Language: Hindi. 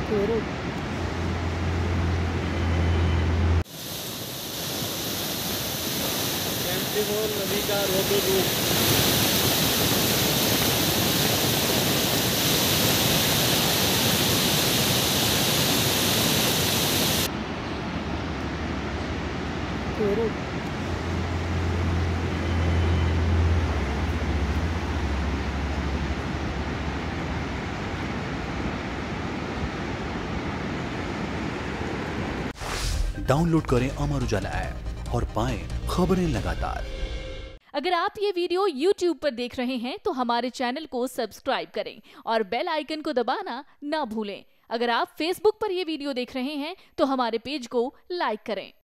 चोरू कैंपटीमोल नदी का रोडो रूट चोरू डाउनलोड करें अमर उजाला ऐप और पाएं खबरें लगातार। अगर आप ये वीडियो YouTube पर देख रहे हैं तो हमारे चैनल को सब्सक्राइब करें और बेल आइकन को दबाना ना भूलें। अगर आप Facebook पर ये वीडियो देख रहे हैं तो हमारे पेज को लाइक करें।